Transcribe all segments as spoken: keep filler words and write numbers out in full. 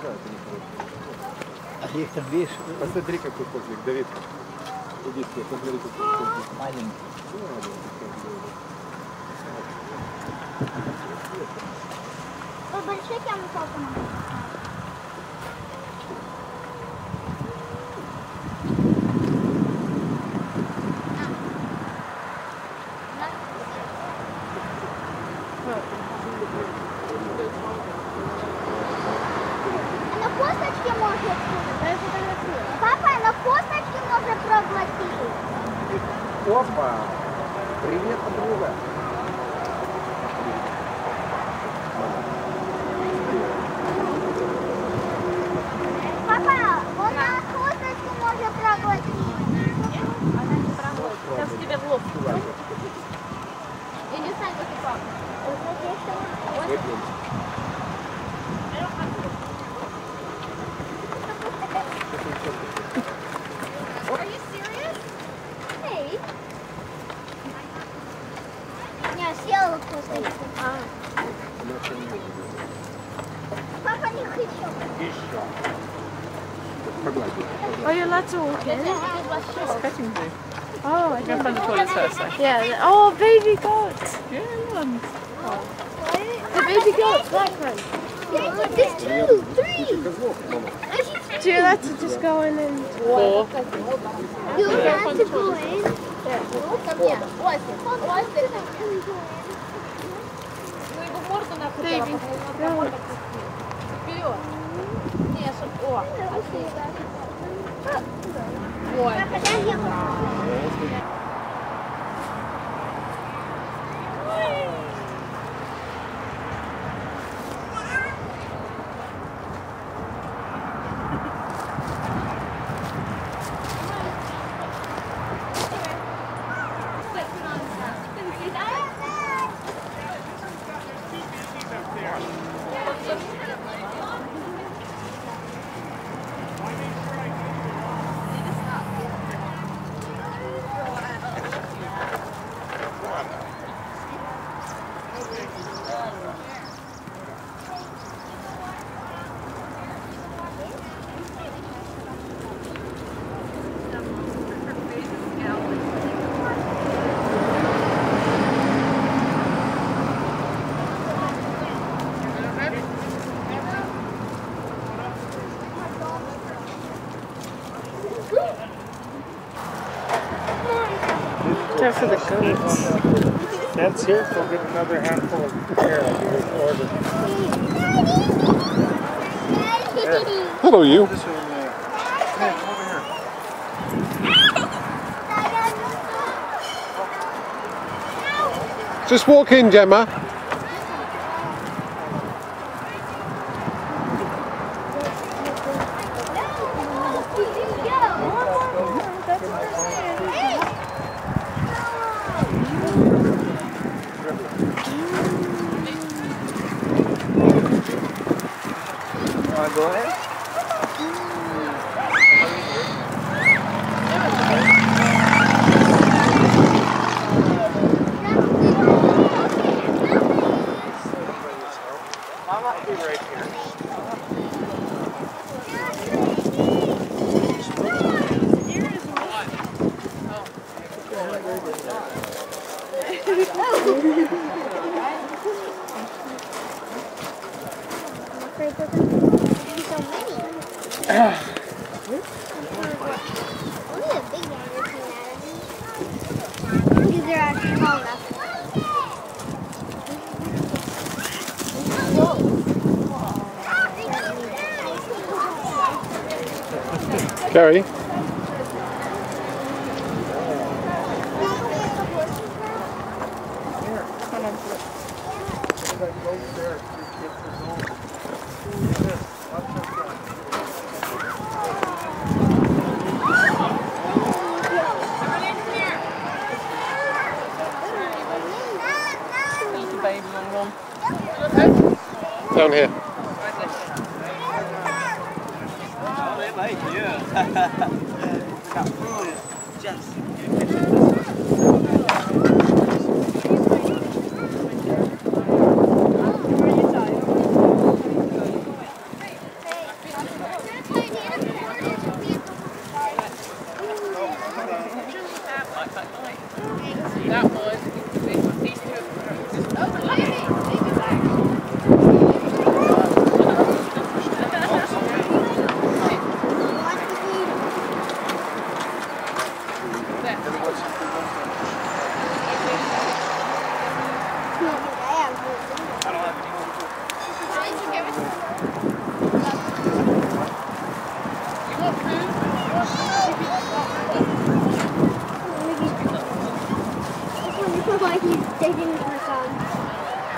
А их там видишь? Посмотри, какой козлик, Давид. Иди, посмотри, какой козлик. Маленький. Ой, большой яму папа. На косточке можно. Папа, на косточке можно проглотить. Опа! Привет, подруга! Папа, он на косточку может проглотить. Она не проглотит. Сейчас тебе в лоб. Я не знаю, как и папа. Выпьем. Are you serious? Эй. Я съела косточку. Папа не хочу. Еще. Погладь. Are you allowed to walk in? It's petting zoo. Oh, I Go didn't find the toilets first, though. Yeah. Oh, baby goats. Yeah, ones. The baby goats, that one. There's two, three. Козлов, мама. Do you like to just go in and... Four. You have to go in. Ко мне. Ось, ось ти. Ну его в морду накрутила, Baby. потому что вперед. Не, чтоб... О, ой. Go for the goats. That's here. Go get another handful of carrots. Order. Hello, you. This one, uh, hey, come over here. Just walk in, Gemma. Go ahead. Mama, I'll be right here. Only a big one is came out of these. These are actually small enough. Gary. Down here. Oh, they like you. Got food. Just.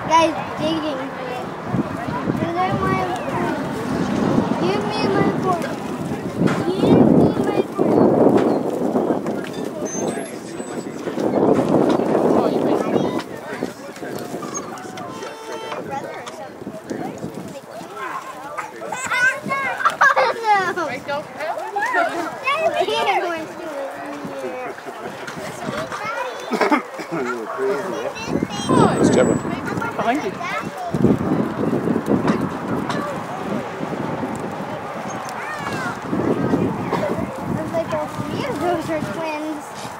Guys digging for it. These are my Give me my fork. Give me my fork. Right, don't help. It's Gemma. Behind you. Looks like all three of those are twins.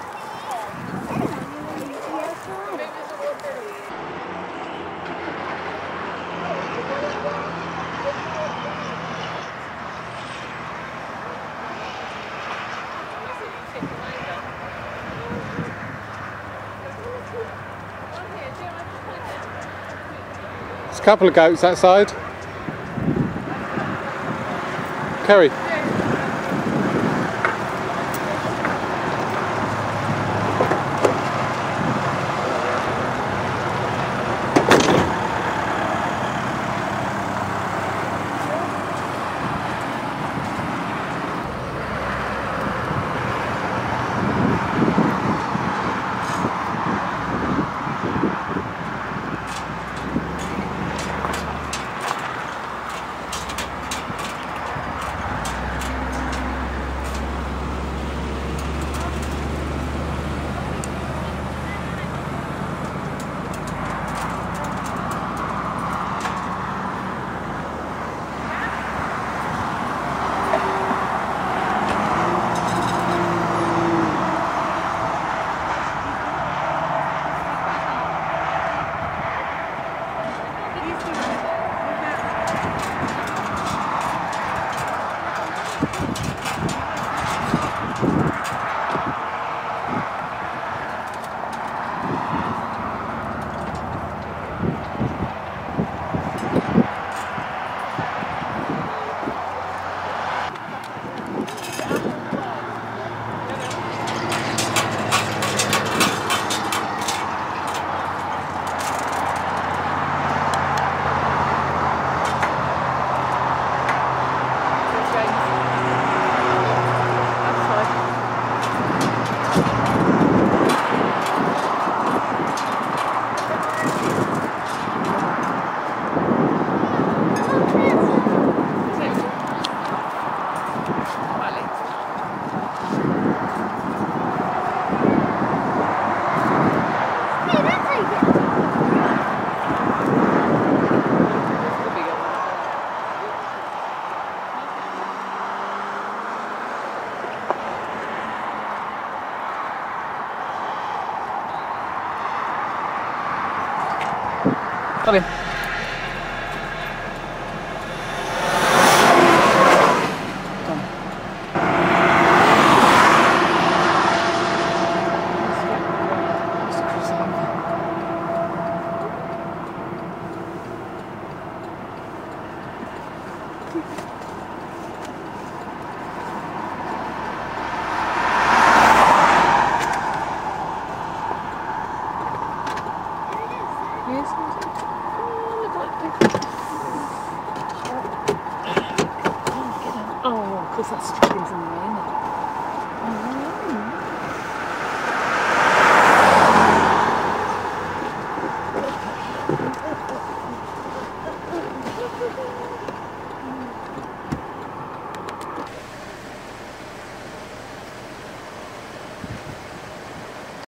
There's a couple of goats outside. Kerry. Come in. Oh, because that's chickens in the way, isn't it?